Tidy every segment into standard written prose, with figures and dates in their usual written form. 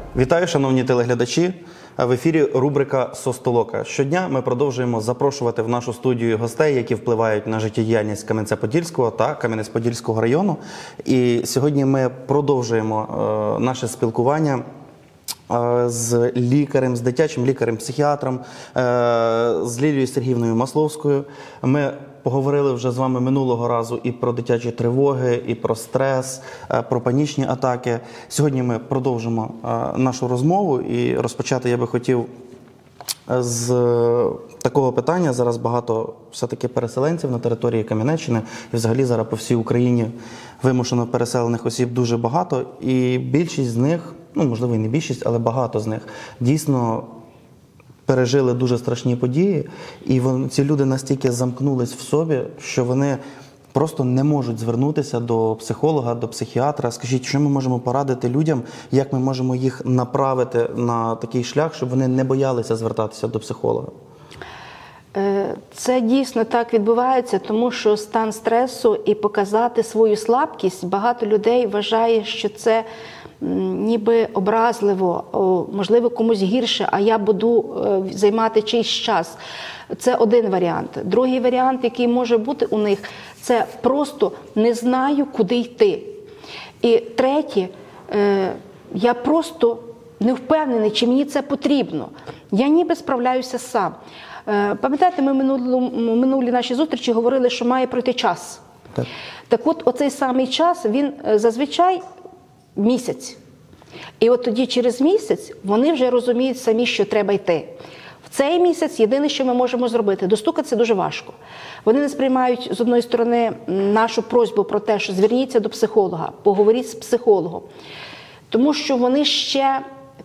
Вітаю, шановні телеглядачі! В ефірі рубрика «Состолока». Щодня ми продовжуємо запрошувати в нашу студію гостей, які впливають на життєдіяльність Кам'янця-Подільського та Кам'янець-Подільського району. І сьогодні ми продовжуємо наше спілкування з лікарем, з дитячим лікарем-психіатром, з Лілією Сергіївною Масловською. Ми поговорили вже з вами минулого разу і про дитячі тривоги, і про стрес, про панічні атаки. Сьогодні ми продовжимо нашу розмову, і розпочати я би хотів з такого питання. Зараз багато все-таки переселенців на території Кам'янеччини, і взагалі зараз по всій Україні вимушено переселених осіб дуже багато, і більшість з них, ну можливо і не більшість, але багато з них дійсно пережили дуже страшні події, і ці люди настільки замкнулись в собі, що вони просто не можуть звернутися до психолога, до психіатра. Скажіть, що ми можемо порадити людям, як ми можемо їх направити на такий шлях, щоб вони не боялися звертатися до психолога? Це дійсно так відбувається, тому що стан стресу і показати свою слабкість, багато людей вважає, що це ніби образливо, можливо комусь гірше, а я буду займати чийсь час. Це один варіант. Другий варіант, який може бути у них, це просто не знаю, куди йти. І третє, я просто не впевнений, чи мені це потрібно. Я ніби справляюся сам. Пам'ятаєте, ми минулі наші зустрічі говорили, що має пройти час. Так от, оцей самий час, він зазвичай місяць. І от тоді через місяць вони вже розуміють самі, що треба йти. В цей місяць єдине, що ми можемо зробити, достукатися дуже важко. Вони не сприймають, з одної сторони, нашу просьбу про те, що зверніться до психолога, поговоріть з психологом. Тому що вони ще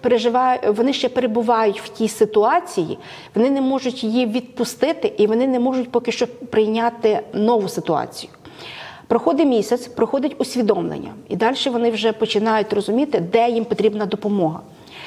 перебувають в тій ситуації, вони не можуть її відпустити і вони не можуть поки що прийняти нову ситуацію. Проходить місяць, проходить усвідомлення, і далі вони вже починають розуміти, де їм потрібна допомога.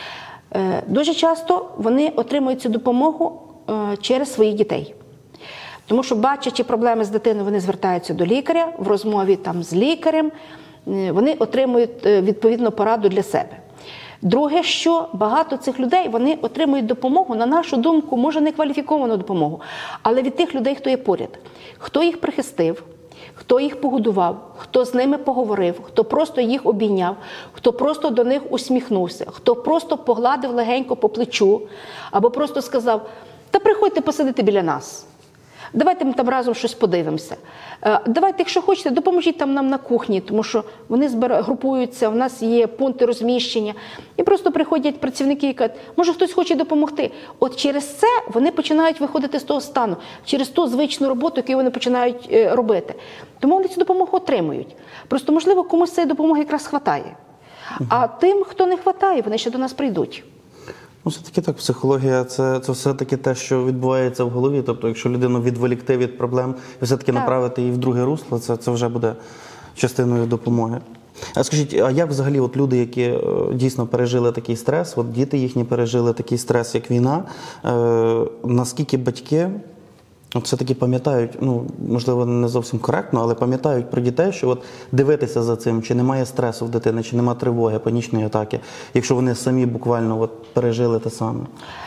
Дуже часто вони отримують цю допомогу через своїх дітей. Тому що, бачачи проблеми з дитиною, вони звертаються до лікаря, в розмові там з лікарем, вони отримують відповідну пораду для себе. Друге, що багато цих людей, вони отримують допомогу, на нашу думку, може не кваліфіковану допомогу, але від тих людей, хто є поряд, хто їх прихистив, хто їх погодував, хто з ними поговорив, хто просто їх обійняв, хто просто до них усміхнувся, хто просто погладив легенько по плечу, або просто сказав: «Та приходьте посидити біля нас, давайте ми там разом щось подивимося, давайте, якщо хочете, допоможіть там нам на кухні», тому що вони групуються, у нас є пункти розміщення, і просто приходять працівники і кажуть: «Може, хтось хоче допомогти». От через це вони починають виходити з того стану, через ту звичну роботу, яку вони починають робити. Тому вони цю допомогу отримують. Просто, можливо, комусь цієї допомоги якраз хватає. А тим, хто не хватає, вони ще до нас прийдуть. Ну, все-таки так, психологія – це все-таки те, що відбувається в голові. Тобто, якщо людину відволікти від проблем і все-таки направити її в друге русло, це вже буде частиною допомоги. А скажіть, а як взагалі от люди, які дійсно пережили такий стрес, от діти їхні пережили такий стрес, як війна, наскільки батьки все-таки пам'ятають, ну, можливо, не зовсім коректно, але пам'ятають про дітей, що от дивитися за цим, чи немає стресу в дитини, чи немає тривоги, панічної атаки, якщо вони самі буквально от пережили те саме?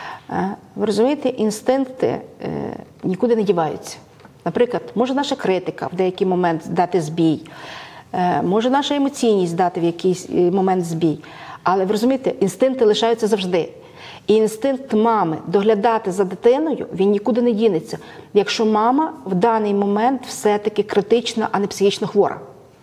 Ви розумієте, інстинкти нікуди не діваються. Наприклад, може наша критика в деякий момент дати збій, може наша емоційність дати в якийсь момент збій, але ви розумієте, інстинкти лишаються завжди. І інстинкт мами доглядати за дитиною, він нікуди не дінеться, якщо мама в даний момент все-таки критична, а не психічно хвора.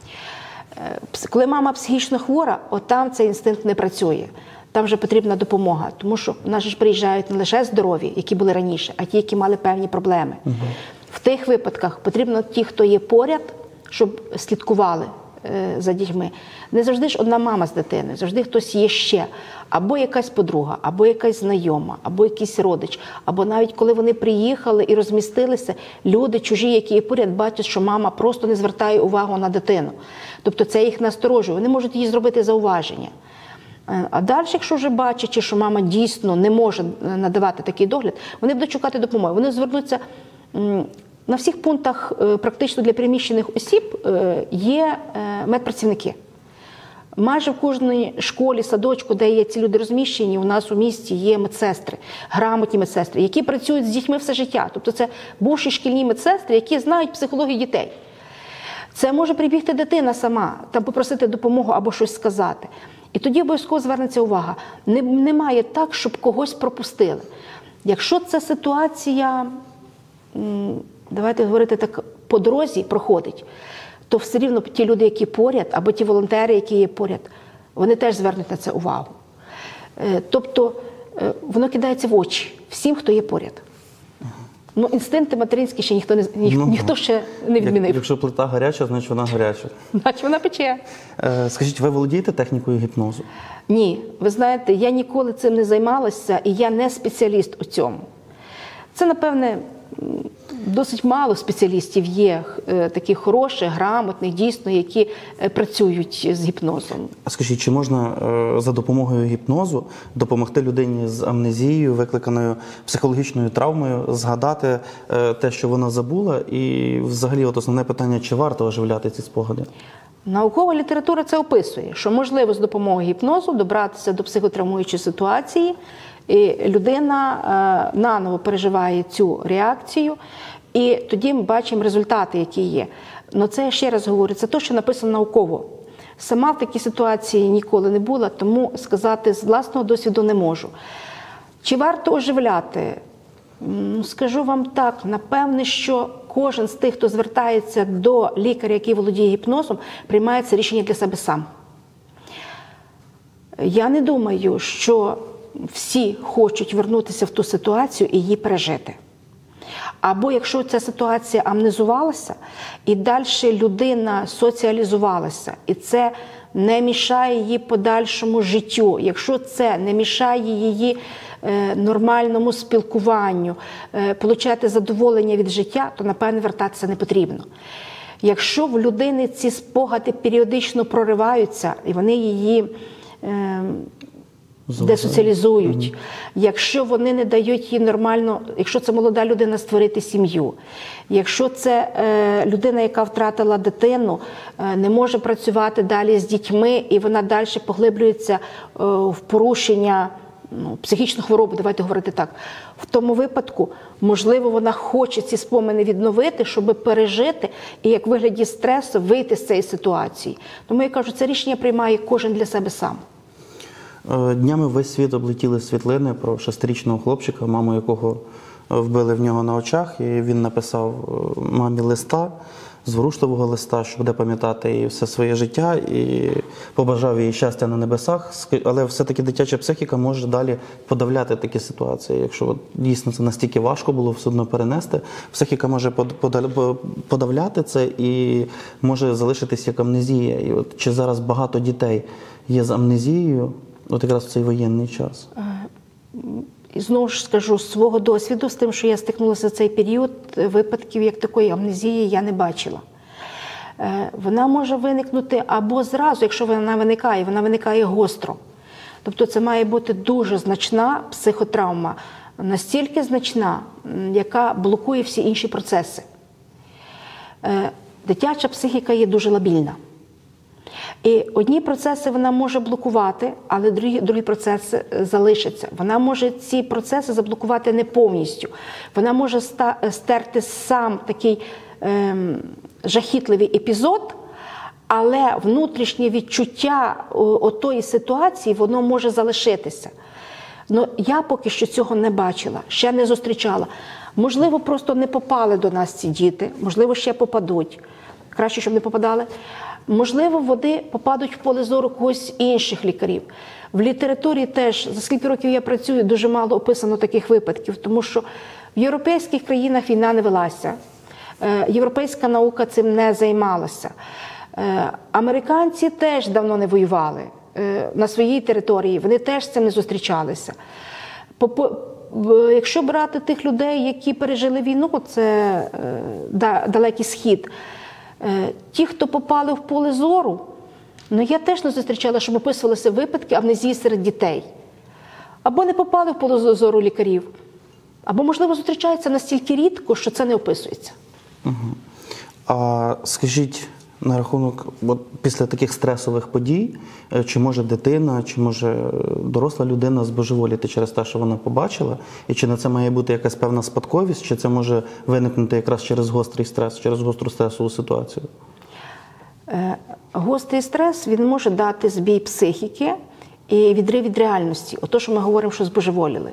Коли мама психічно хвора, там цей інстинкт не працює. Там вже потрібна допомога, тому що в нас ж приїжджають не лише здорові, які були раніше, а ті, які мали певні проблеми. В тих випадках потрібно ті, хто є поряд, щоб слідкували за дітьми. Не завжди ж одна мама з дитиною, завжди хтось є ще. Або якась подруга, або якась знайома, або якийсь родич. Або навіть коли вони приїхали і розмістилися, люди чужі, які є поряд, бачать, що мама просто не звертає увагу на дитину. Тобто це їх насторожує, вони можуть їй зробити зауваження. А далі, якщо вже бачать, що мама дійсно не може надавати такий догляд, вони будуть шукати допомоги. Вони звернуться. На всіх пунктах практично для переміщених осіб є медпрацівники. Майже в кожній школі, садочку, де є ці люди розміщені, у нас у місті є медсестри, грамотні медсестри, які працюють з дітьми все життя. Тобто це бувші шкільні медсестри, які знають психологію дітей. Це може прибігти дитина сама, там попросити допомогу або щось сказати. І тоді обов'язково звернеться увага. Немає так, щоб когось пропустили. Якщо ця ситуація, давайте говорити так, по дорозі проходить, то все рівно ті люди, які поряд, або ті волонтери, які є поряд, вони теж звернуть на це увагу. Тобто воно кидається в очі всім, хто є поряд. Ну, інстинкти материнські ще ніхто ще не відмінив. Якщо плита гаряча, значить вона гаряча. Значить вона пече. Скажіть, ви володієте технікою гіпнозу? Ні. Ви знаєте, я ніколи цим не займалася, і я не спеціаліст у цьому. Це, напевне, досить мало спеціалістів є, таких хороших, грамотних, дійсно, які працюють з гіпнозом. А скажіть, чи можна за допомогою гіпнозу допомогти людині з амнезією, викликаною психологічною травмою, згадати те, що вона забула? І взагалі от основне питання, чи варто оживляти ці спогади? Наукова література це описує, що можливо з допомогою гіпнозу добратися до психотравмуючої ситуації, і людина наново переживає цю реакцію, і тоді ми бачимо результати, які є. Але це, я ще раз говорю, це те, що написано науково. Сама в такій ситуації ніколи не була, тому сказати з власного досвіду не можу. Чи варто оживляти? Скажу вам так, напевне, що кожен з тих, хто звертається до лікаря, який володіє гіпнозом, приймає це рішення для себе сам. Я не думаю, що всі хочуть вернутися в ту ситуацію і її пережити. Або якщо ця ситуація амнезувалася, і далі людина соціалізувалася, і це не мішає її подальшому життю, якщо це не мішає її нормальному спілкуванню, отримати задоволення від життя, то, напевне, вертатися не потрібно. Якщо в людини ці спогади періодично прориваються, і вони її десоціалізують, якщо вони не дають їй нормально, якщо це молода людина, створити сім'ю, якщо це людина, яка втратила дитину, не може працювати далі з дітьми, і вона далі поглиблюється в порушення, психічну хворобу, давайте говорити так. В тому випадку, можливо, вона хоче ці спомини відновити, щоб пережити і як в вигляді стресу вийти з цієї ситуації. Тому я кажу, це рішення приймає кожен для себе сам. Днями весь світ облетіли світлини про 6-річного хлопчика, маму якого вбили в нього на очах, і він написав мамі листа, зворушливого листа, що буде пам'ятати її все своє життя, і побажав їй щастя на небесах. Але все-таки дитяча психіка може далі подавляти такі ситуації. Якщо дійсно це настільки важко було все одно перенести, психіка може подавляти це і може залишитись як амнезія. І от чи зараз багато дітей є з амнезією, от якраз в цей воєнний час? І знову ж скажу, з свого досвіду, з тим, що я стикнулася в цей період, випадків як такої амнезії я не бачила. Вона може виникнути або зразу, якщо вона виникає гостро. Тобто це має бути дуже значна психотравма, настільки значна, яка блокує всі інші процеси. Дитяча психіка є дуже лабільна. І одні процеси вона може блокувати, але другі процеси залишаться. Вона може ці процеси заблокувати не повністю. Вона може стерти сам такий жахітливий епізод, але внутрішнє відчуття отої ситуації, воно може залишитися. Ну, я поки що цього не бачила, ще не зустрічала. Можливо, просто не попали до нас ці діти, можливо, ще попадуть. Краще, щоб не попадали. Можливо, вони попадуть в поле зору когось інших лікарів. В літературі теж, за скільки років я працюю, дуже мало описано таких випадків, тому що в європейських країнах війна не велася, європейська наука цим не займалася. Американці теж давно не воювали на своїй території, вони теж з цим не зустрічалися. Якщо брати тих людей, які пережили війну, це Далекий Схід, ті, хто попали в поле зору, я теж не зустрічала, щоб описувалися випадки амнезії серед дітей. Або не попали в поле зору лікарів, або, можливо, зустрічаються настільки рідко, що це не описується. А скажіть, На рахунок, от після таких стресових подій, чи може дитина, чи може доросла людина збожеволіти через те, що вона побачила, і чи на це має бути якась певна спадковість, чи це може виникнути якраз через гострий стрес, через гостру стресову ситуацію? Гострий стрес, він може дати збій психіки і відрив від реальності. Ото, що ми говоримо, що збожеволіли.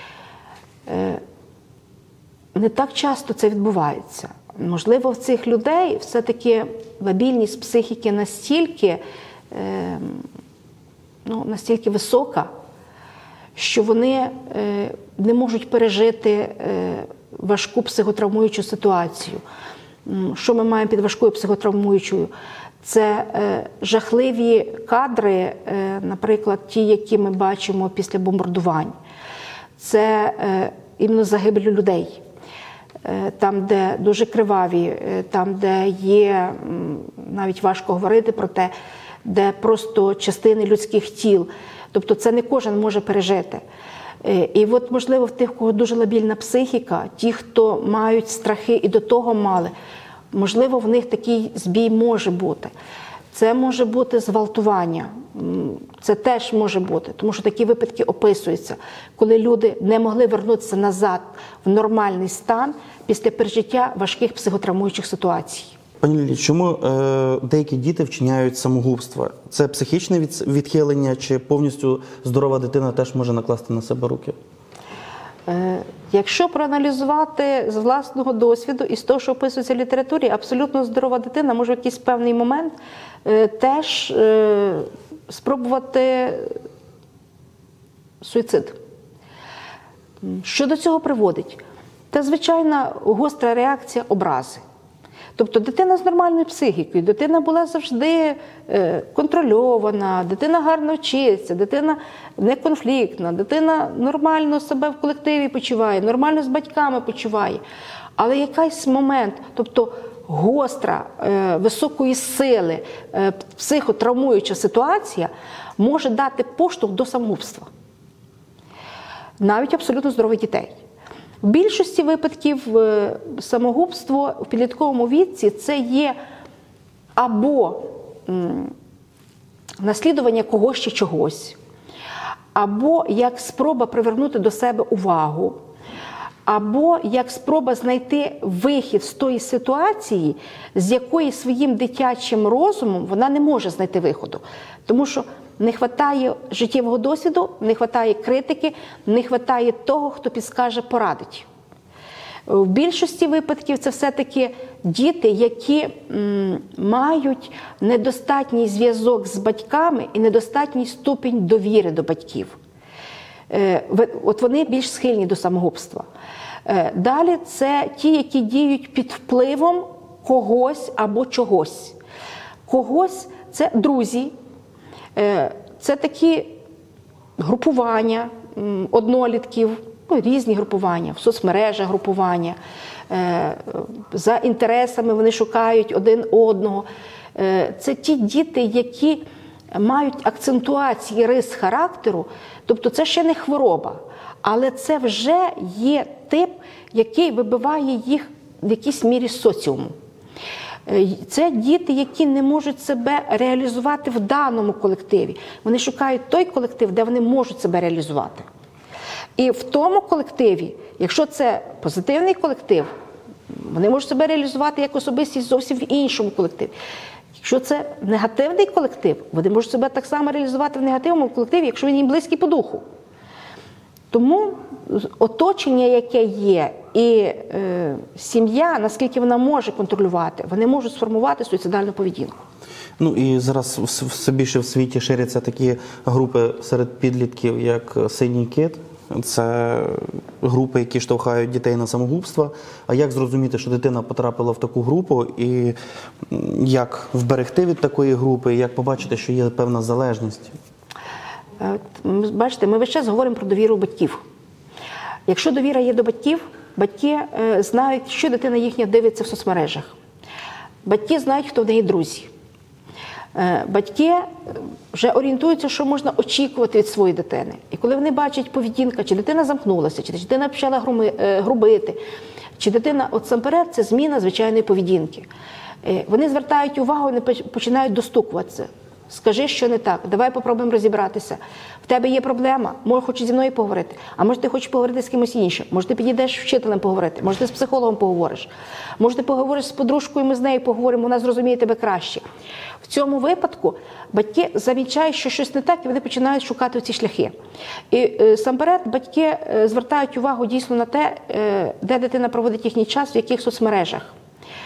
Не так часто це відбувається. Можливо, в цих людей все-таки лабільність психіки настільки висока, що вони не можуть пережити важку психотравмуючу ситуацію. Що ми маємо під важкою психотравмуючою? Це жахливі кадри, наприклад, ті, які ми бачимо після бомбардувань. Це іменно загибель людей. Там, де дуже криваві, там, де є, навіть важко говорити про те, де просто частини людських тіл. Тобто це не кожен може пережити. І от, можливо, в тих, у кого дуже лабільна психіка, ті, хто мають страхи і до того мали, можливо, в них такий збій може бути. Це може бути зґвалтування, це теж може бути, тому що такі випадки описуються, коли люди не могли вернутися назад в нормальний стан після пережиття важких психотравмуючих ситуацій. Пані Лілі, чому деякі діти вчиняють самогубство? Це психічне відхилення, чи повністю здорова дитина теж може накласти на себе руки? Якщо проаналізувати з власного досвіду і з того, що описується в літературі, абсолютно здорова дитина може в якийсь певний момент теж спробувати суїцид. Що до цього приводить? Та звичайна гостра реакція образи. Тобто дитина з нормальною психікою, дитина була завжди контрольована, дитина гарно вчиться, дитина не конфліктна, дитина нормально себе в колективі почуває, нормально з батьками почуває. Але якийсь момент, тобто гостра, високої сили, психотравмуюча ситуація може дати поштовх до самогубства. Навіть абсолютно здорових дітей. В більшості випадків самогубство в підлітковому віці це є або наслідування когось чи чогось, або як спроба привернути до себе увагу, або як спроба знайти вихід з тої ситуації, з якої своїм дитячим розумом вона не може знайти виходу. Тому що не вистачає життєвого досвіду, не вистачає критики, не вистачає того, хто підскаже, порадить. В більшості випадків це все-таки діти, які мають недостатній зв'язок з батьками і недостатній ступінь довіри до батьків. От вони більш схильні до самогубства. Далі це ті, які діють під впливом когось або чогось. Когось – це друзі, це такі групування однолітків, різні групування, в соцмережах групування, за інтересами вони шукають один одного. Це ті діти, які мають акцентуації рис характеру, тобто це ще не хвороба, але це вже є тип, який вибиває їх в якійсь мірі з соціуму. Це діти, які не можуть себе реалізувати в даному колективі. Вони шукають той колектив, де вони можуть себе реалізувати. І в тому колективі, якщо це позитивний колектив, вони можуть себе реалізувати як особистість зовсім в іншому колективі. Якщо це негативний колектив, вони можуть себе так само реалізувати в негативному колективі, якщо він їм близький по духу. Тому оточення, яке є, і сім'я, наскільки вона може контролювати, вони можуть сформувати суїцидальну поведінку. Ну і зараз все більше в світі ширяться такі групи серед підлітків, як «Синій кит». Це групи, які штовхають дітей на самогубство. А як зрозуміти, що дитина потрапила в таку групу, і як вберегти від такої групи, і як побачити, що є певна залежність? Бачите, ми весь час говоримо про довіру батьків. Якщо довіра є до батьків, батьки знають, що дитина їхня дивиться в соцмережах. Батьки знають, хто в неї друзі. Батьки вже орієнтуються, що можна очікувати від своєї дитини. І коли вони бачать поведінка, чи дитина замкнулася, чи дитина почала грубити, чи дитина, от самперед, це зміна звичайної поведінки. Вони звертають увагу, вони починають достукуватися. Скажи, що не так, давай попробуємо розібратися. В тебе є проблема, може хочеш зі мною поговорити, а може ти хочеш поговорити з кимось іншим, може ти підійдеш з вчителем поговорити, може ти з психологом поговориш, може ти поговориш з подружкою, ми з нею поговоримо, вона зрозуміє тебе краще. В цьому випадку батьки замічають, що щось не так, і вони починають шукати ці шляхи. І насамперед батьки звертають увагу дійсно на те, де дитина проводить їхній час, в яких соцмережах.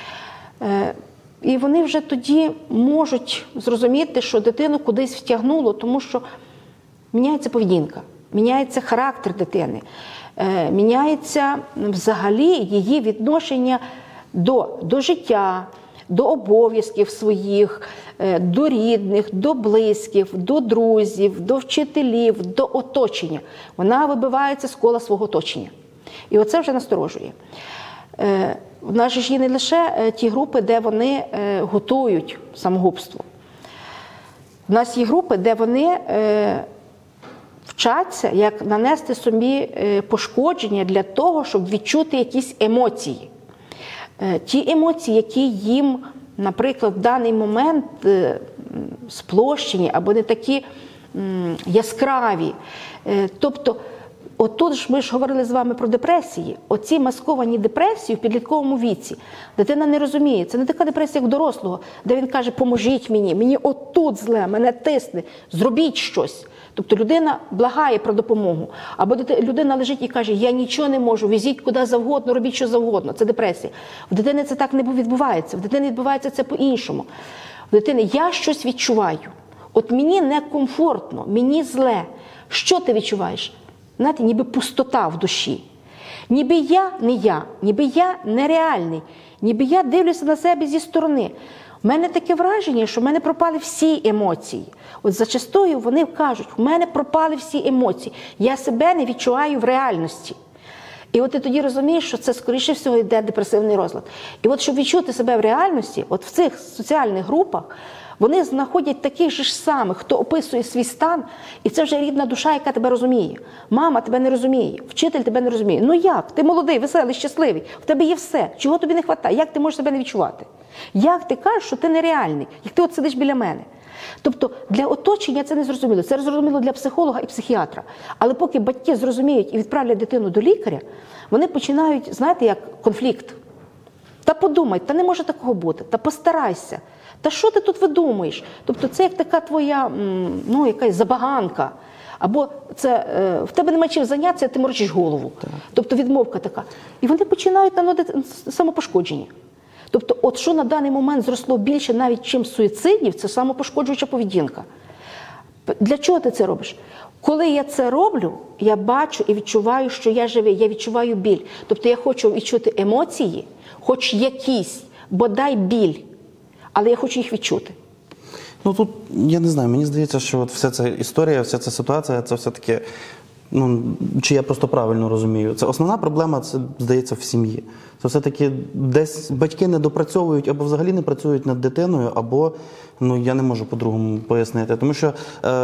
І вони вже тоді можуть зрозуміти, що дитину кудись втягнуло, тому що міняється поведінка, міняється характер дитини, міняється взагалі її відношення до життя, до обов'язків своїх, до рідних, до близьких, до друзів, до вчителів, до оточення. Вона вибивається з кола свого оточення. І оце вже насторожує. В нас ж є не лише ті групи, де вони готують самогубство. У нас є групи, де вони вчаться, як нанести собі пошкодження для того, щоб відчути якісь емоції. Ті емоції, які їм, наприклад, в даний момент сплощені або не такі яскраві. Тобто, отут ж ми ж говорили з вами про депресії. Оці масковані депресії в підлітковому віці. Дитина не розуміє. Це не така депресія, як дорослого, де він каже, поможіть мені отут зле, мене тисне, зробіть щось. Тобто людина благає про допомогу. Або людина лежить і каже, я нічого не можу, везіть куди завгодно, робіть що завгодно. Це депресія. В дитини це так не відбувається. В дитини відбувається це по-іншому. В дитини я щось відчуваю. От мені некомфортно, мені зле. Що ти відчуваєш? Знаєте, ніби пустота в душі. Ніби я, ніби я нереальний, ніби я дивлюся на себе зі сторони. У мене таке враження, що в мене пропали всі емоції. От зачастую вони кажуть, в мене пропали всі емоції, я себе не відчуваю в реальності. І от ти тоді розумієш, що це, скоріше всього, йде депресивний розлад. І от щоб відчути себе в реальності, от в цих соціальних групах, вони знаходять таких же ж самих, хто описує свій стан, і це вже рідна душа, яка тебе розуміє. Мама тебе не розуміє, вчитель тебе не розуміє. Ну як? Ти молодий, веселий, щасливий, в тебе є все. Чого тобі не вистачає? Як ти можеш себе не відчувати? Як ти кажеш, що ти нереальний? Як ти от сидиш біля мене? Тобто для оточення це не зрозуміло. Це зрозуміло для психолога і психіатра. Але поки батьки зрозуміють і відправлять дитину до лікаря, вони починають, знаєте, як конфлікт. Та подумай, та не може такого бути, та постарайся. Та що ти тут видумуєш? Тобто це як така твоя, якась забаганка. Або це в тебе немає чим зайнятися, ти морочиш голову. Так. Тобто відмовка така. І вони починають наносити самопошкодження. Тобто от що на даний момент зросло більше навіть чим суїцидів, це самопошкоджуюча поведінка. Для чого ти це робиш? Коли я це роблю, я бачу і відчуваю, що я живий, я відчуваю біль. Тобто я хочу відчути емоції, хоч якісь, бодай біль, але я хочу їх відчути. Ну тут, я не знаю, мені здається, що от вся ця історія, вся ця ситуація, це все-таки, чи я просто правильно розумію, це основна проблема, це, здається, в сім'ї. Це все-таки десь батьки не допрацьовують або взагалі не працюють над дитиною, або, я не можу по-другому пояснити. Тому що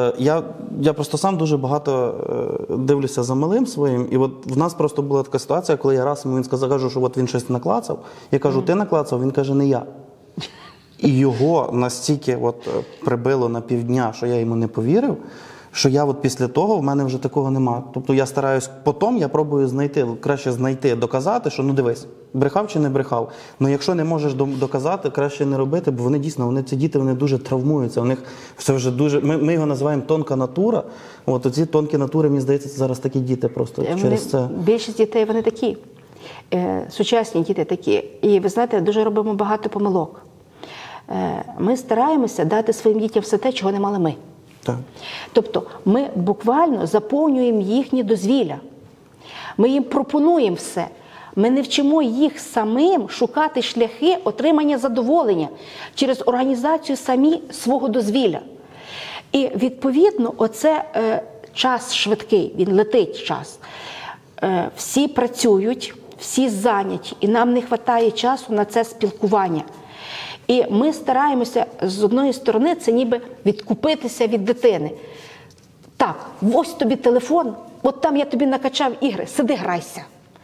я просто сам дуже багато дивлюся за малим своїм, і от в нас просто була така ситуація, коли я раз він кажу, що от він щось наклацав, я кажу, ти наклацав, він каже, не я. І його настільки прибило на півдня, що я йому не повірив, що я після того, в мене вже такого нема. Тобто я стараюсь, потім я пробую краще знайти, доказати, що дивись, брехав чи не брехав. Але якщо не можеш доказати, краще не робити, бо вони дійсно, ці діти, вони дуже травмуються. У них все вже дуже, ми його називаємо тонка натура. Оці тонкі натури, мені здається, це зараз такі діти просто через це. Більшість дітей, вони такі. Сучасні діти такі. І ви знаєте, дуже робимо багато помилок. Ми стараємося дати своїм дітям все те, чого не мали ми. Так. Тобто ми буквально заповнюємо їхні дозвілля. Ми їм пропонуємо все. Ми не вчимо їх самим шукати шляхи отримання задоволення через організацію самі свого дозвілля. І відповідно оце час швидкий, він летить час. Всі працюють, всі зайняті, і нам не вистачає часу на це спілкування. І ми стараємося, з одної сторони, це ніби відкупитися від дитини. Так, ось тобі телефон, от там я тобі накачав ігри, сиди грайся.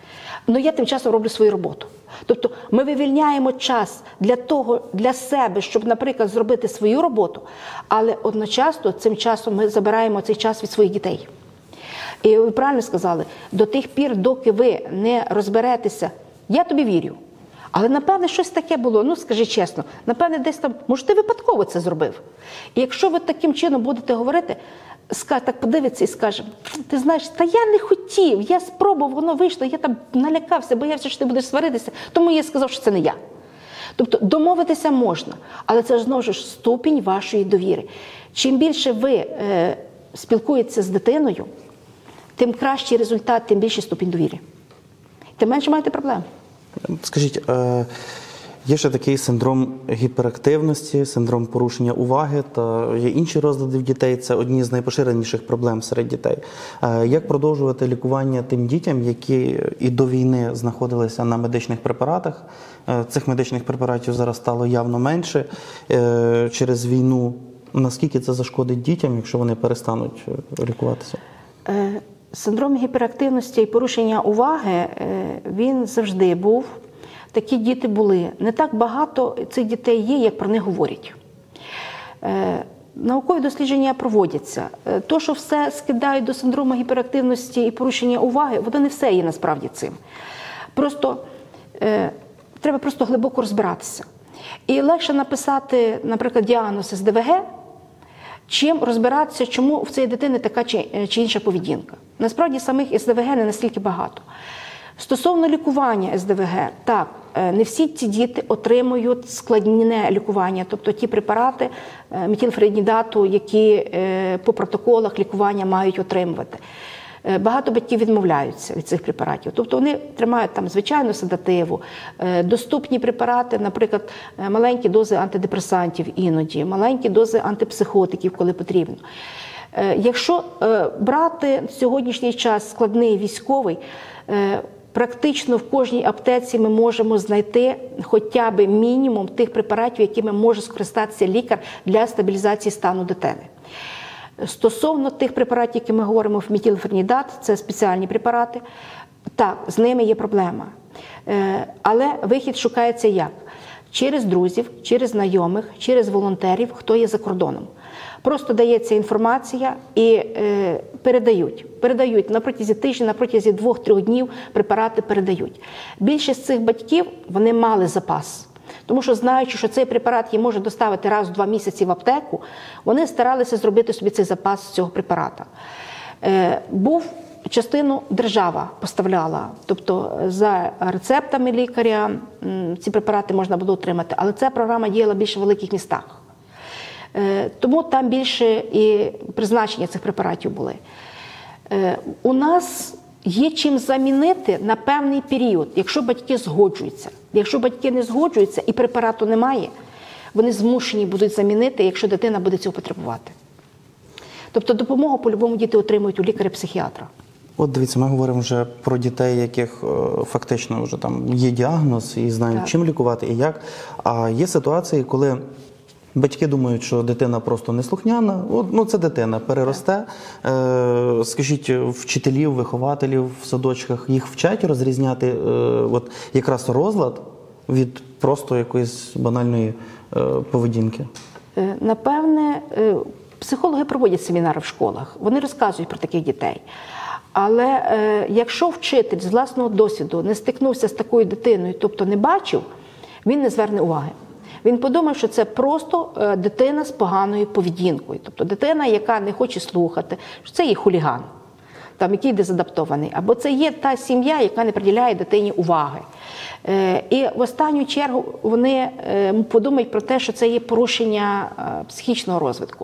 Ну, я тим часом роблю свою роботу. Тобто ми вивільняємо час для себе, щоб, наприклад, зробити свою роботу, але одночасно цим часом ми забираємо цей час від своїх дітей. І ви правильно сказали, до тих пір, доки ви не розберетеся, я тобі вірю. Але, напевне, щось таке було, ну, скажи чесно, напевне, десь там, може, ти випадково це зробив. І якщо ви таким чином будете говорити, так подивиться і скаже, ти знаєш, та я не хотів, я спробував, воно вийшло, я там налякався, боявся, що ти будеш сваритися, тому я сказав, що це не я. Тобто домовитися можна, але це ж знову ж ступінь вашої довіри. Чим більше ви спілкуєтеся з дитиною, тим кращий результат, тим більший ступінь довіри. Тим менше маєте проблем. Скажіть, є ще такий синдром гіперактивності, синдром порушення уваги та є інші розлади в дітей. Це одні з найпоширеніших проблем серед дітей. Як продовжувати лікування тим дітям, які і до війни знаходилися на медичних препаратах? Цих медичних препаратів зараз стало явно менше через війну. Наскільки це зашкодить дітям, якщо вони перестануть лікуватися? Синдром гіперактивності і порушення уваги, він завжди був. Такі діти були. Не так багато цих дітей є, як про них говорять. Наукові дослідження проводяться. То, що все скидають до синдрому гіперактивності і порушення уваги, воно не все є насправді цим. Треба просто глибоко розбиратися. І легше написати, наприклад, діагноз СДВГ, чим розбиратися, чому в цієї дитини така чи інша поведінка. Насправді, самих СДВГ не настільки багато. Стосовно лікування СДВГ, так, не всі ці діти отримують складне лікування, тобто ті препарати метилфенідату, які по протоколах лікування мають отримувати. Багато батьків відмовляються від цих препаратів. Тобто вони тримають там звичайну седативу, доступні препарати, наприклад, маленькі дози антидепресантів іноді, маленькі дози антипсихотиків, коли потрібно. Якщо брати в сьогоднішній час складний військовий, практично в кожній аптеці ми можемо знайти хоча б мінімум тих препаратів, якими може скористатися лікар для стабілізації стану дитини. Стосовно тих препаратів, які ми говоримо, метилфенідат, це спеціальні препарати, так, з ними є проблема. Але вихід шукається як? Через друзів, через знайомих, через волонтерів, хто є за кордоном. Просто дається інформація і передають на протязі тижня, на протязі 2-3 днів препарати передають. Більшість цих батьків, вони мали запас. Тому що, знаючи, що цей препарат їм може доставити раз в 2 місяці в аптеку, вони старалися зробити собі цей запас цього препарата. Частину держава поставляла, тобто за рецептами лікаря ці препарати можна було отримати, але ця програма діяла більше в великих містах. Тому там більше і призначення цих препаратів були. У нас є чим замінити на певний період, якщо батьки згоджуються. Якщо батьки не згоджуються і препарату немає, вони змушені будуть замінити, якщо дитина буде цього потребувати. Тобто допомогу по-любому діти отримують у лікаря-психіатра. От дивіться, ми говоримо вже про дітей, яких фактично вже там є діагноз і знають, чим лікувати і як. А є ситуації, коли батьки думають, що дитина просто неслухняна, ну це дитина, переросте. Скажіть, вчителів, вихователів в садочках їх вчать розрізняти от якраз розлад від просто якоїсь банальної поведінки? Напевне, психологи проводять семінари в школах, вони розказують про таких дітей. Але якщо вчитель з власного досвіду не стикнувся з такою дитиною, тобто не бачив, він не зверне уваги. Він подумав, що це просто дитина з поганою поведінкою. Тобто дитина, яка не хоче слухати, що це є хуліган, там, який дезадаптований. Або це є та сім'я, яка не приділяє дитині уваги. І в останню чергу вони подумають про те, що це є порушення психічного розвитку.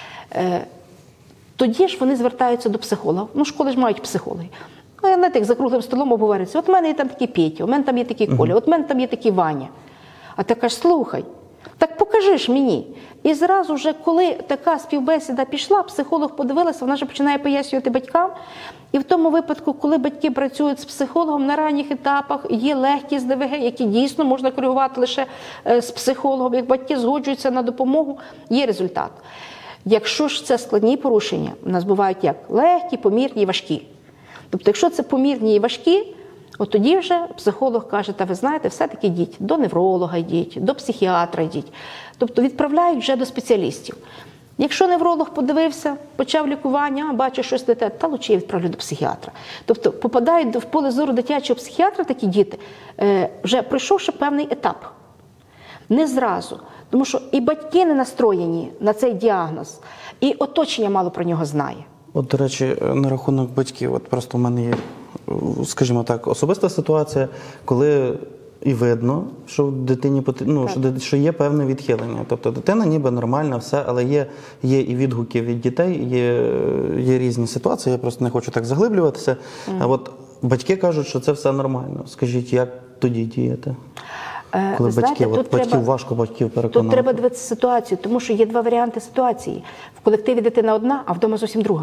Тоді ж вони звертаються до психолога. Ну, школи ж мають психологи. Ну, знаєте, як за круглим столом обговорюється. От в мене є там такий Петя, у мене там є такий Коля, от в мене там є такий Ваня. А ти кажеш, слухай, так покажи ж мені. І зразу вже, коли така співбесіда пішла, психолог подивилася, вона вже починає пояснювати батькам. І в тому випадку, коли батьки працюють з психологом, на ранніх етапах є легкі СДВГ, які дійсно можна коригувати лише з психологом. Як батьки згоджуються на допомогу, є результат. Якщо ж це складні порушення, у нас бувають як легкі, помірні і важкі. Тобто, якщо це помірні і важкі, От тоді вже психолог каже, та ви знаєте, все-таки йдіть до невролога, йдіть, до психіатра йдіть. Тобто відправляють вже до спеціалістів. Якщо невролог подивився, почав лікування, бачить щось не те, та лучше я відправлю до психіатра. Тобто попадають в поле зору дитячого психіатра такі діти, вже пройшовши певний етап. Не зразу. Тому що і батьки не настроєні на цей діагноз, і оточення мало про нього знає. От, до речі, на рахунок батьків, от просто в мене є, скажімо так, особиста ситуація, коли і видно, що в дитині що є певне відхилення. Тобто дитина ніби нормальна, все, але є і відгуки від дітей, є різні ситуації, я просто не хочу так заглиблюватися. А от батьки кажуть, що це все нормально. Скажіть, як тоді діяти? Коли важко батьків переконати. Тут треба дивитися ситуацію, тому що є два варіанти ситуації. В колективі дитина одна, а вдома зовсім друга.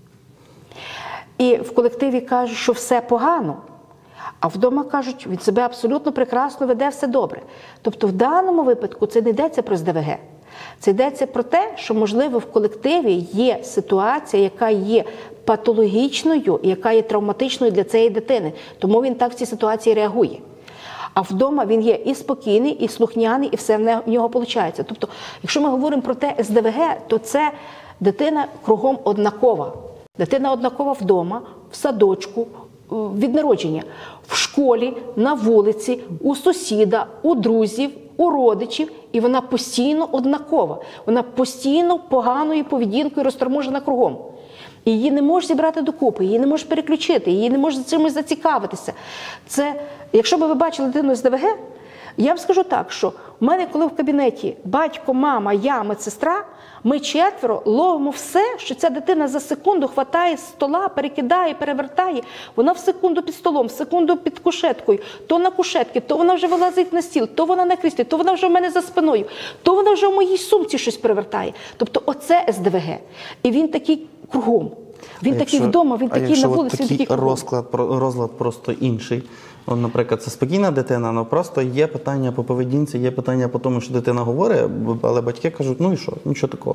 І в колективі кажуть, що все погано, а вдома кажуть, він себе абсолютно прекрасно веде, все добре. Тобто в даному випадку це не йдеться про СДВГ. Це йдеться про те, що, можливо, в колективі є ситуація, яка є патологічною, яка є травматичною для цієї дитини. Тому він так в цій ситуації реагує. А вдома він є і спокійний, і слухняний, і все в нього виходить. Тобто, якщо ми говоримо про те СДВГ, то це дитина кругом однакова. Дитина однакова вдома, в садочку, від народження, в школі, на вулиці, у сусіда, у друзів, у родичів, і вона постійно однакова. Вона постійно поганою поведінкою розторможена кругом. І її не можеш зібрати докупи, її не можеш переключити, її не можеш чимось зацікавитися. Це, якщо б ви бачили дитину з ДВГ, я вам скажу так, що в мене, коли в кабінеті батько, мама, я, медсестра, ми четверо ловимо все, що ця дитина за секунду хватає з стола, перекидає, перевертає. Вона в секунду під столом, в секунду під кушеткою, то на кушетки, то вона вже вилазить на стіл, то вона на кріслі, то вона вже в мене за спиною, то вона вже в моїй сумці щось перевертає. Тобто оце СДВГ. І він такий кругом. Він такий вдома, він такий на вулиці, він такий кругом. Розлад просто інший. Наприклад, це спокійна дитина, але просто є питання по поведінці, є питання по тому, що дитина говорить, але батьки кажуть, ну і що, нічого такого.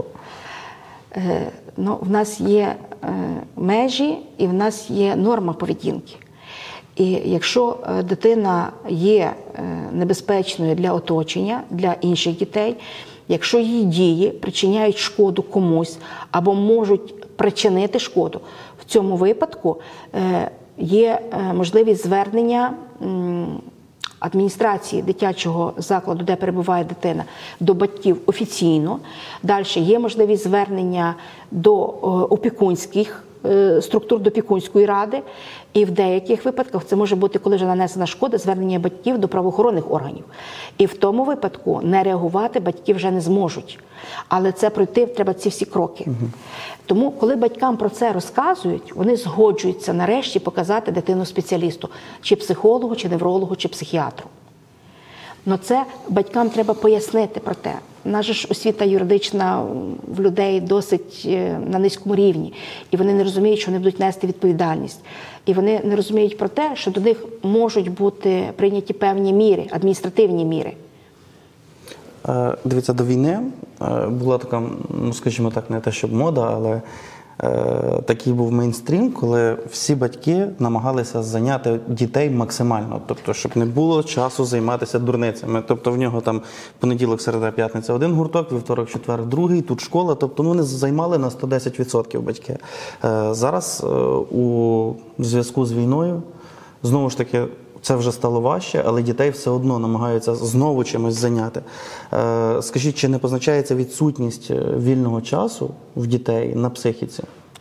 В нас є межі і в нас є норма поведінки. І якщо дитина є небезпечною для оточення, для інших дітей, якщо її дії причиняють шкоду комусь або можуть причинити шкоду, в цьому випадку є можливість звернення адміністрації дитячого закладу, де перебуває дитина, до батьків офіційно. Далі є можливість звернення до опікунських структур, до опікунської ради. І в деяких випадках це може бути, коли вже нанесена шкода, звернення батьків до правоохоронних органів. І в тому випадку не реагувати батьки вже не зможуть. Але це пройти треба ці всі кроки. Тому, коли батькам про це розказують, вони згоджуються нарешті показати дитину спеціалісту, чи психологу, чи неврологу, чи психіатру. Но це батькам треба пояснити про те. Наша ж освіта юридична в людей досить на низькому рівні. І вони не розуміють, що вони будуть нести відповідальність. І вони не розуміють про те, що до них можуть бути прийняті певні міри, адміністративні міри. Дивіться, до війни була така, скажімо так, не те, щоб мода, але такий був мейнстрім, коли всі батьки намагалися зайняти дітей максимально, тобто, щоб не було часу займатися дурницями. Тобто в нього там понеділок, середа, п'ятниця один гурток, вівторок, четвер другий, тут школа, тобто вони займали на 110% батьки. Зараз у зв'язку з вільною, знову ж таки, це вже стало важче, але дітей все одно намагаються знову чимось зайняти. Скажіть, чи не позначається відсутність вільного часу в дітей на психіці?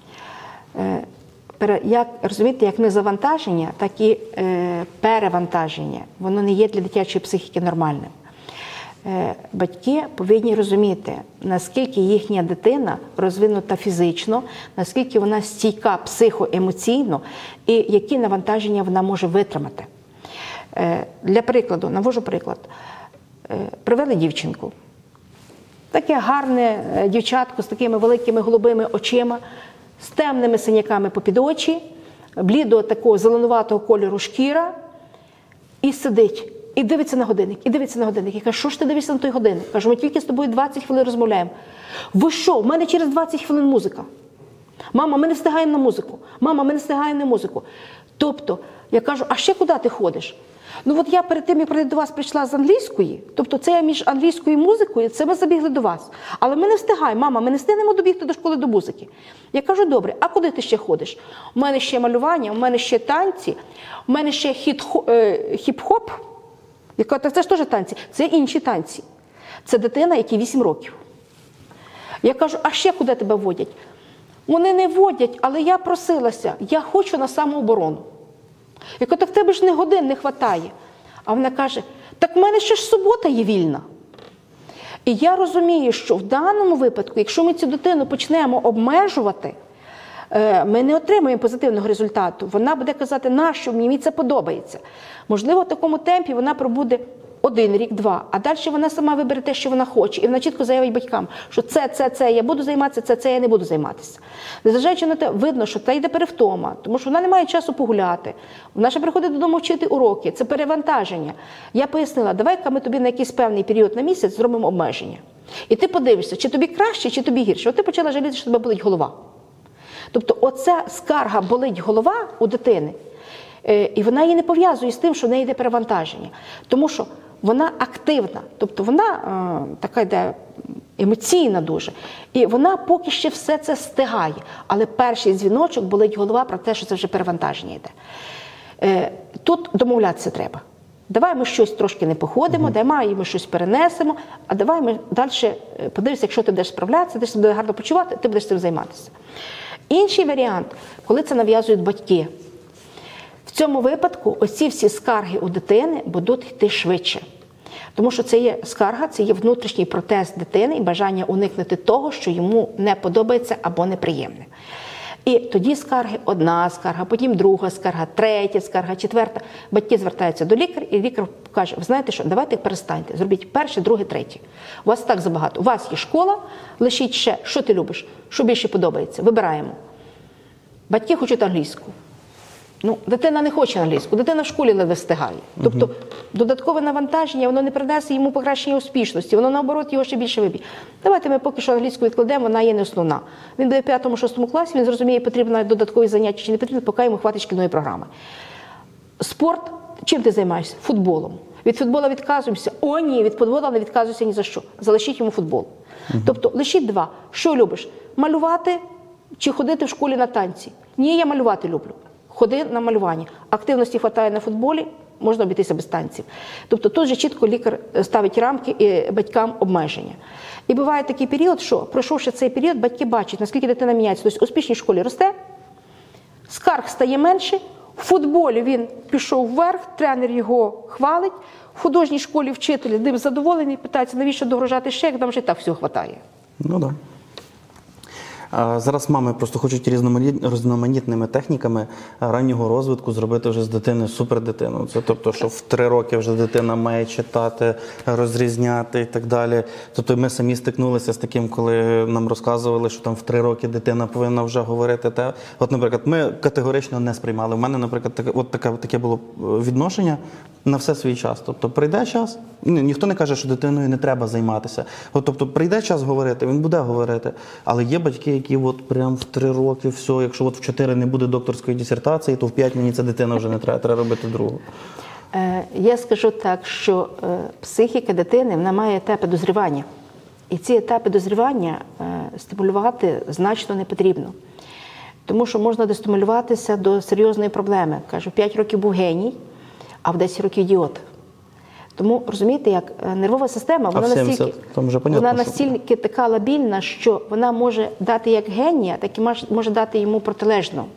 Розумієте, як не завантаження, так і перевантаження. Воно не є для дитячої психіки нормальним. Батьки повинні розуміти, наскільки їхня дитина розвинута фізично, наскільки вона стійка психоемоційно і які навантаження вона може витримати. Для прикладу, навожу приклад. Привели дівчинку. Таке гарне дівчатко з такими великими голубими очима, з темними синяками попід очі, блідого такого зеленуватого кольору шкіра, і сидить, і дивиться на годинник, і дивиться на годинник. І каже, що ж ти дивишся на той годинник? Кажу, ми тільки з тобою 20 хвилин розмовляємо. Ви що, в мене через 20 хвилин музика. Мама, ми не встигаємо на музику. Мама, ми не встигаємо на музику. Тобто, я кажу, а ще куди ти ходиш? Ну от я перед тим, як до вас прийшла з англійської, тобто це я між англійською і музикою, це ми забігли до вас. Але ми не встигаємо, мама, ми не встигнемо добігти до школи до музики. Я кажу, добре, а куди ти ще ходиш? У мене ще малювання, у мене ще танці, у мене ще хіп-хоп. Я кажу, так це ж теж танці, це інші танці. Це дитина, якій 8 років. Я кажу, а ще куди тебе водять? Вони не водять, але я просилася, я хочу на самооборону. Я кажу, так в тебе ж не годин не вистачає. А вона каже, так в мене ще ж субота є вільна. І я розумію, що в даному випадку, якщо ми цю дитину почнемо обмежувати, ми не отримаємо позитивного результату. Вона буде казати, нащо мені це подобається. Можливо, в такому темпі вона пробуде 1 рік, 2, а далі вона сама вибере те, що вона хоче. І вона чітко заявить батькам, що це я буду займатися, це я не буду займатися. Незважаючи на те, видно, що та йде перевтома, тому що вона не має часу погуляти. Вона ще приходить додому вчити уроки, це перевантаження. Я пояснила, давай-ка ми тобі на якийсь певний період на місяць зробимо обмеження. І ти подивишся, чи тобі краще, чи тобі гірше. От ти почала жаліти, що тебе болить голова. Тобто оця скарга болить голова у дитини, і вона її не пов'язує з тим, що в неї йде перевантаження. Тому що вона активна, тобто вона така йде емоційна дуже. І вона поки ще все це стигає. Але перший дзвіночок болить голова про те, що це вже перевантаження йде. Тут домовлятися треба. Давай ми щось трошки не походимо, давай ми щось перенесемо, а давай ми далі подивимося, якщо ти будеш справлятися, ти себе гарно почувати, ти будеш цим займатися. Інший варіант, коли це нав'язують батьки. В цьому випадку оці всі скарги у дитини будуть йти швидше. Тому що це є скарга, це є внутрішній протест дитини і бажання уникнути того, що йому не подобається або неприємне. І тоді скарги, одна скарга, потім друга скарга, третя скарга, четверта. Батьки звертаються до лікаря, і лікар каже, ви знаєте що, давайте перестаньте, зробіть перше, друге, третє. У вас так забагато. У вас є школа, лишіть ще, що ти любиш, що більше подобається, вибираємо. Батьки хочуть англійську. Ну, дитина не хоче англійську, дитина в школі ледве встигає. Тобто додаткове навантаження, воно не принесе йому покращення успішності, воно наоборот його ще більше виб'є. Давайте ми поки що англійську відкладемо, вона є не основна. Він буде в 5-6 класі, він зрозуміє, потрібно додаткові заняття чи не потрібно, поки йому хватить шкільної програми. Спорт, чим ти займаєшся? Футболом. Від футболу відказуємося? О, ні, від футболу не відказуйся ні за що. Залишіть йому футбол. Тобто лишіть 2. Що любиш? Малювати чи ходити в школі на танці? Ні, я малювати люблю. Ходи на малювання. Активності вистачає на футболі, можна обійтися без танців. Тобто тут же чітко лікар ставить рамки і батькам обмеження. І буває такий період, що пройшовши цей період, батьки бачать, наскільки дитина міняється. Тобто успішній школі росте, скарг стає менше, в футболі він пішов вверх, тренер його хвалить, в художній школі вчитель ним задоволений, питається, навіщо догружати ще, як там вже і так всього вистачає. Ну так. Зараз мами просто хочуть різноманітними техніками раннього розвитку зробити вже з дитини супердитину. Це тобто, що в 3 роки вже дитина має читати, розрізняти і так далі. Тобто ми самі стикнулися з таким, коли нам розказували, що там в 3 роки дитина повинна вже говорити те. От, наприклад, ми категорично не сприймали. У мене, наприклад, таке було відношення на все свій час. Тобто прийде час, ніхто не каже, що дитиною не треба займатися. От, тобто прийде час говорити, він буде говорити. Але є батьки, які от прям в 3 роки все, якщо от в 4 не буде докторської дисертації, то в 5 мені ця дитина вже не треба, треба робити другу. Я скажу так, що психіка дитини, вона має етапи дозрівання. І ці етапи дозрівання стимулювати значно не потрібно. Тому що можна достимулюватися до серйозної проблеми. Кажу, в 5 років був геній, а в 10 років ідіот. Тому, розумієте, як нервова система, вона настільки така лабільна, що вона може дати як генія, так і може дати йому протилежну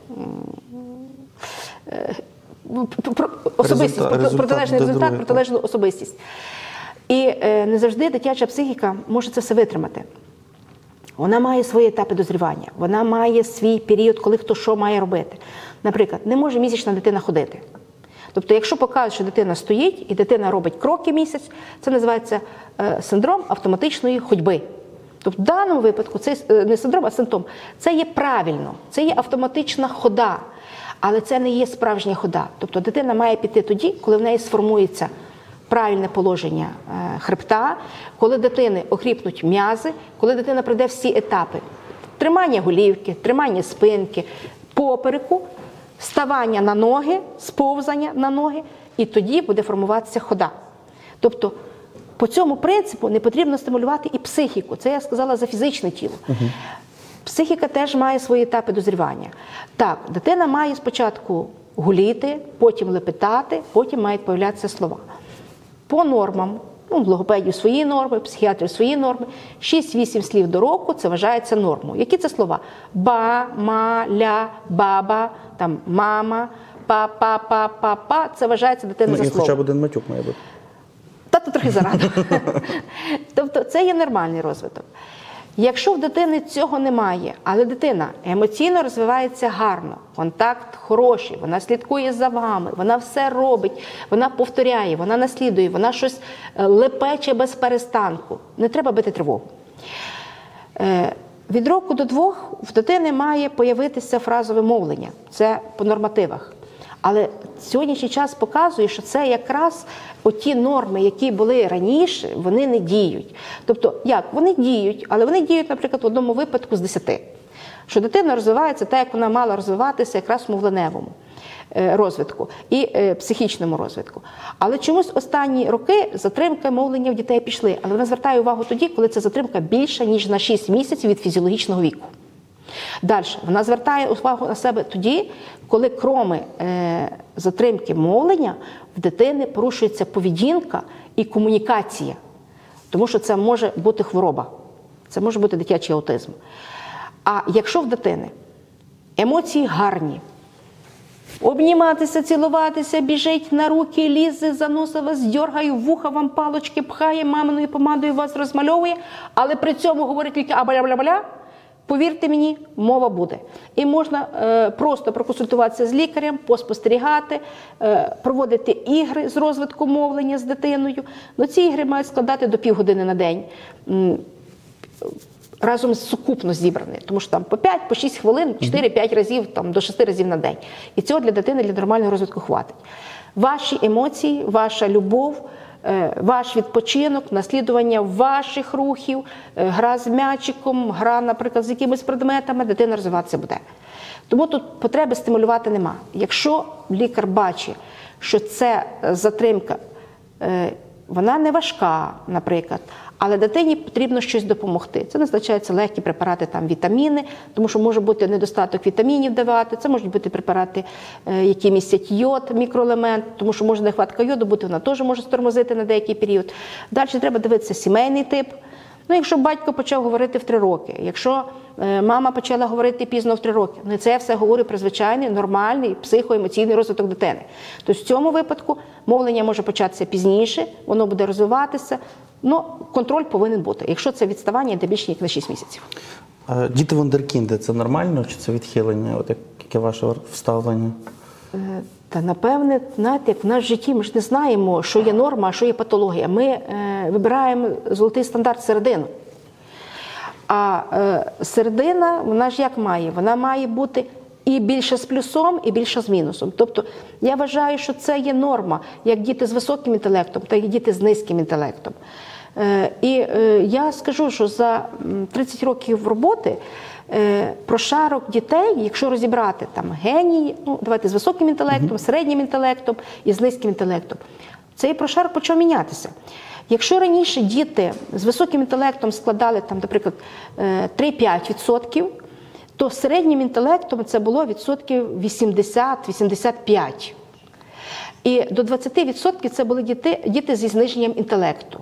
особистість, протилежний результат, протилежну особистість. І не завжди дитяча психіка може це все витримати. Вона має свої етапи дозрівання, вона має свій період, коли хто що має робити. Наприклад, не може місячна дитина ходити. Тобто, якщо покажуть, що дитина стоїть і дитина робить кроки місяць, це називається синдром автоматичної ходьби. Тобто, в даному випадку це не синдром, а симптом. Це є правильно, це є автоматична хода, але це не є справжня хода. Тобто, дитина має піти тоді, коли в неї сформується правильне положення хребта, коли дитини окріпнуть м'язи, коли дитина пройде всі етапи Тримання голівки, тримання спинки, попереку, ставання на ноги, сповзання на ноги, і тоді буде формуватися хода. Тобто, по цьому принципу не потрібно стимулювати і психіку. Це я сказала за фізичне тіло. Психіка теж має свої етапи дозрівання. Так, дитина має спочатку гуліти, потім лепетати, потім мають появлятися слова. По нормам, логопедів свої норми, психіатрів свої норми, 6-8 слів до року – це вважається нормою. Які це слова? Ба, ма, ля, баба, там, мама, па. Це вважається дитина за І слово. хоча б один матюк має бути. Та трохи зарано. Тобто це є нормальний розвиток. Якщо в дитини цього немає, але дитина емоційно розвивається гарно, контакт хороший, вона слідкує за вами, вона все робить, вона повторяє, вона наслідує, вона щось лепече без перестанку, не треба бити тривогу. Від року до 2 в дитини має появитися фразове мовлення, це по нормативах. Але сьогоднішній час показує, що це якраз оті норми, які були раніше, вони не діють. Тобто, як? Вони діють, але вони діють, наприклад, в одному випадку з 10. Що дитина розвивається так, як вона мала розвиватися якраз в мовленевому розвитку і психічному розвитку. Але чомусь останні роки затримка мовлення в дітей пішли. Але вона звертає увагу тоді, коли ця затримка більша, ніж на 6 місяців від фізіологічного віку. Далі, вона звертає увагу на себе тоді, коли кроме затримки мовлення в дитини порушується поведінка і комунікація. Тому що це може бути хвороба, це може бути дитячий аутизм. А якщо в дитини емоції гарні, обніматися, цілуватися, біжить на руки, лізе, заносить вас, дьоргає, вуха вам палочки, пхає, маминою помадою вас розмальовує, але при цьому говорить тільки а-бля-бля-бля, повірте мені, мова буде. І можна просто проконсультуватися з лікарем, поспостерігати, проводити ігри з розвитку мовлення з дитиною. Но ці ігри мають складати до півгодини на день, разом сукупно зібрані. Тому що там по 5, по 6 хвилин, 4-5 разів, там, до 6 разів на день. І цього для дитини, для нормального розвитку хватить. Ваші емоції, ваша любов, ваш відпочинок, наслідування ваших рухів, гра з м'ячиком, гра, наприклад, з якимись предметами, дитина розвиватися буде. Тому тут потреби стимулювати нема. Якщо лікар бачить, що це затримка, вона не важка, наприклад, але дитині потрібно щось допомогти. Це назначаються легкі препарати, там, вітаміни, тому що може бути недостаток вітамінів давати, це можуть бути препарати, які містять йод, мікроелемент, тому що може нехватка йоду бути, вона теж може стормозити на деякий період. Далі треба дивитися сімейний тип. Якщо батько почав говорити в 3 роки, якщо мама почала говорити пізно в 3 роки, це я все говорю про звичайний, нормальний психоемоційний розвиток дитини. Тобто в цьому випадку мовлення може початися пізніше, воно буде розвиватися, але контроль повинен бути, якщо це відставання йде більше, ніж на 6 місяців. Діти вундеркінди – це нормально чи це відхилення? От яке ваше вставлення? Та, напевне, знаєте, як в нас в житті ми ж не знаємо, що є норма, а що є патологія. Ми вибираємо золотий стандарт середину. А середина, вона ж як має? Вона має бути і більше з плюсом, і більше з мінусом. Тобто, я вважаю, що це є норма, як діти з високим інтелектом, так і діти з низьким інтелектом. І я скажу, що за 30 років роботи прошарок дітей, якщо розібрати там генії, давайте з високим інтелектом, середнім інтелектом і з низьким інтелектом, цей прошарок почав мінятися. Якщо раніше діти з високим інтелектом складали, там, наприклад, 3-5%, то з середнім інтелектом це було відсотків 80-85%. І до 20% це були діти зі зниженням інтелекту.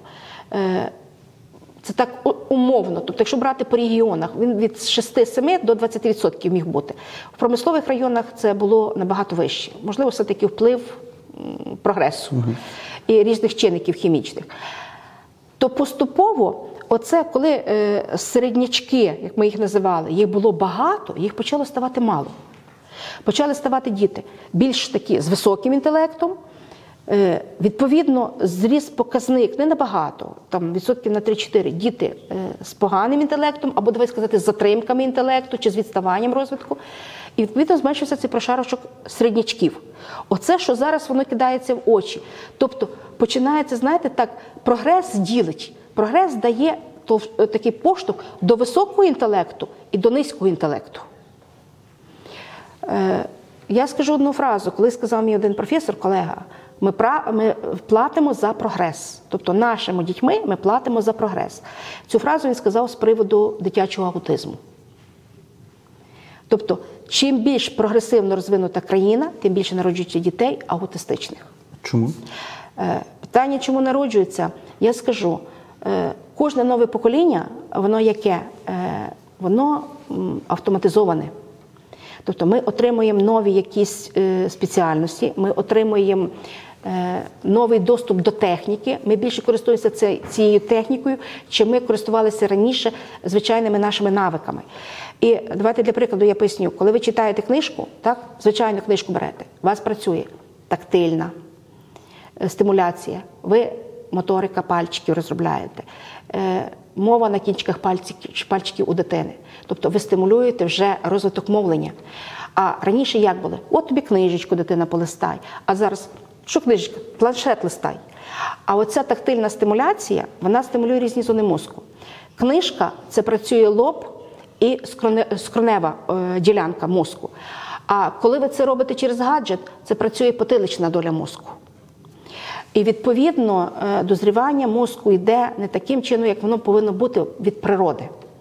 Це так умовно. Тобто, якщо брати по регіонах, він від 6-7 до 20% міг бути. В промислових районах це було набагато вище. Можливо, все-таки вплив прогресу і різних чинників хімічних. То поступово, оце коли середнячки, як ми їх називали, їх було багато, їх почало ставати мало. Почали ставати діти більш такі з високим інтелектом, відповідно, зріс показник не набагато, там відсотків на 3-4 діти з поганим інтелектом, або, давай сказати, з затримками інтелекту чи з відставанням розвитку. І, відповідно, зменшився цей прошарочок середнячків. Оце, що зараз воно кидається в очі. Тобто, починається, знаєте, так, прогрес ділить. Прогрес дає такий поштовх до високого інтелекту і до низького інтелекту. Я скажу одну фразу, коли сказав мій один професор, колега, ми платимо за прогрес. Тобто нашими дітьми ми платимо за прогрес. Цю фразу він сказав з приводу дитячого аутизму. Тобто, чим більш прогресивно розвинута країна, тим більше народжується дітей аутистичних. Чому? Питання, чому народжується, я скажу. Кожне нове покоління, воно яке? Воно автоматизоване. Тобто ми отримуємо нові якісь спеціальності, ми отримуємо новий доступ до техніки, ми більше користуємося цією технікою, чим ми користувалися раніше звичайними нашими навиками. І давайте для прикладу я поясню. Коли ви читаєте книжку, так, звичайну книжку берете, у вас працює тактильна стимуляція, ви моторика пальчиків розробляєте, мова на кінчиках пальчиків у дитини. Тобто ви стимулюєте вже розвиток мовлення. А раніше як було? От тобі книжечку, дитина, полистай. А зараз, що книжечка? Планшет листай. А оця тактильна стимуляція, вона стимулює різні зони мозку. Книжка – це працює лоб і скронева ділянка мозку. А коли ви це робите через гаджет, це працює потилична доля мозку. І, відповідно, дозрівання мозку йде не таким чином, як воно повинно бути від природи.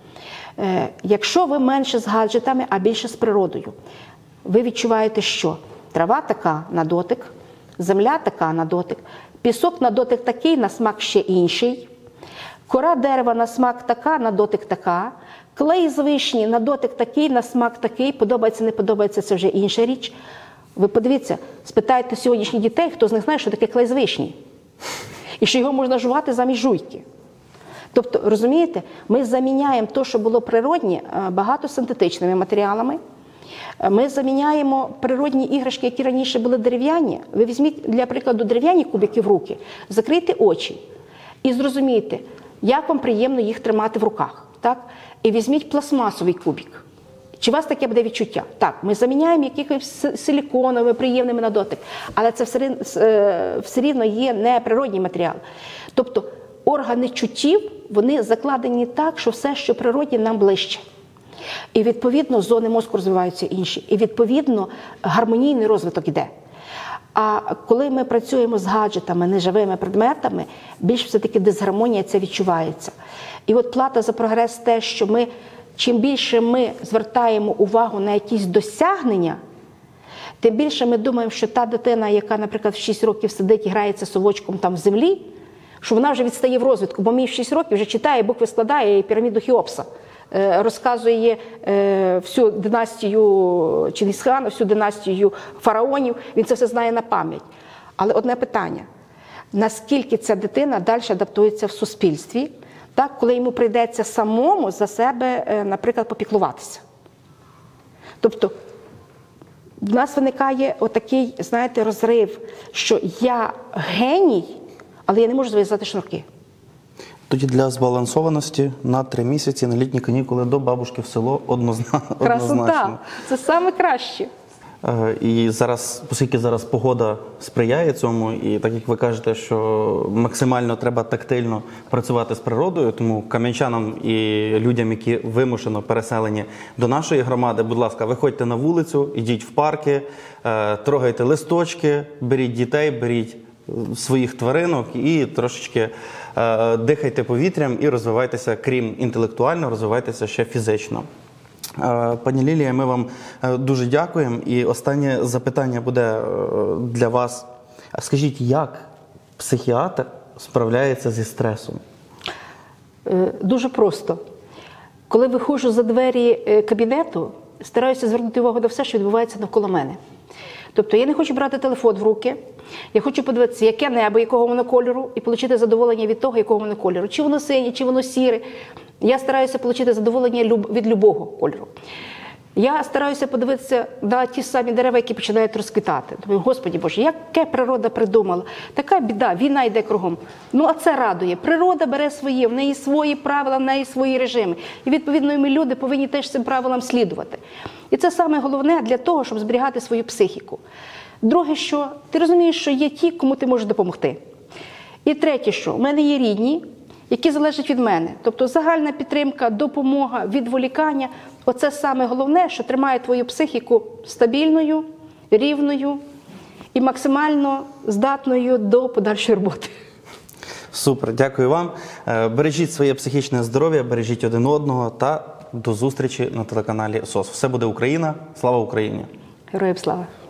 Якщо ви менше з гаджетами, а більше з природою, ви відчуваєте, що трава така на дотик, земля така на дотик, пісок на дотик такий, на смак ще інший, кора дерева на смак така, на дотик така, клей з вишні на дотик такий, на смак такий, подобається, не подобається – це вже інша річ. Ви подивіться, спитайте сьогоднішніх дітей, хто з них знає, що таке клей з вишні. І що його можна жувати замість жуйки. Тобто, розумієте, ми заміняємо те, що було природнє, багато синтетичними матеріалами. Ми заміняємо природні іграшки, які раніше були дерев'яні. Ви візьміть, для прикладу, дерев'яні кубики в руки, закрийте очі і зрозумійте, як вам приємно їх тримати в руках. Так? І візьміть пластмасовий кубик. Чи у вас таке буде відчуття? Так, ми заміняємо якихось силіконовими, приємними на дотик, але це все рівно є не природній матеріал. Тобто органи чуттів, вони закладені так, що все, що природне, нам ближче. І, відповідно, зони мозку розвиваються інші. І, відповідно, гармонійний розвиток іде. А коли ми працюємо з гаджетами, неживими предметами, більш все-таки дисгармонія ця відчувається. І от плата за прогрес те, що чим більше ми звертаємо увагу на якісь досягнення, тим більше ми думаємо, що та дитина, яка, наприклад, в 6 років сидить і грається совочком там в землі, що вона вже відстає в розвитку, бо мій в 6 років вже читає, букви складає і піраміду Хеопса. Розказує всю династію Чингісхана, всю династію фараонів, він це все знає на пам'ять. Але одне питання, наскільки ця дитина далі адаптується в суспільстві, так, коли йому прийдеться самому за себе, наприклад, попіклуватися. Тобто, в нас виникає отакий, знаєте, розрив, що я геній, але я не можу зав'язати шнурки. Тоді для збалансованості на 3 місяці на літні канікули до бабушки в село однозначно. Красота! Це саме краще. І зараз, оскільки зараз погода сприяє цьому, і так як ви кажете, що максимально треба тактильно працювати з природою, тому кам'янчанам і людям, які вимушено переселені до нашої громади, будь ласка, виходьте на вулицю, ідіть в парки, трогайте листочки, беріть дітей, беріть своїх тваринок і трошечки дихайте повітрям і розвивайтеся, крім інтелектуально, розвивайтеся ще фізично. Пані Лілія, ми вам дуже дякуємо. І останнє запитання буде для вас. Скажіть, як психіатр справляється зі стресом? Дуже просто. Коли виходжу за двері кабінету, стараюся звернути увагу на все, що відбувається навколо мене. Тобто я не хочу брати телефон в руки, я хочу подивитися, яке небо, якого воно кольору, і отримати задоволення від того, якого воно кольору. Чи воно синє, чи воно сіре. Я стараюся отримати задоволення від любого кольору. Я стараюся подивитися на ті самі дерева, які починають розквітати. Думаю, Господи Боже, яке природа придумала? Така біда, війна йде кругом. Ну, а це радує. Природа бере своє, в неї свої правила, в неї свої режими. І, відповідно, ми, люди, повинні теж цим правилам слідувати. І це саме головне для того, щоб зберігати свою психіку. Друге, що ти розумієш, що є ті, кому ти можеш допомогти. І третє, що в мене є рідні, які залежать від мене. Тобто загальна підтримка, допомога, відволікання – оце саме головне, що тримає твою психіку стабільною, рівною і максимально здатною до подальшої роботи. Супер, дякую вам. Бережіть своє психічне здоров'я, бережіть один одного та до зустрічі на телеканалі СОС. Все буде Україна. Слава Україні! Героям слава!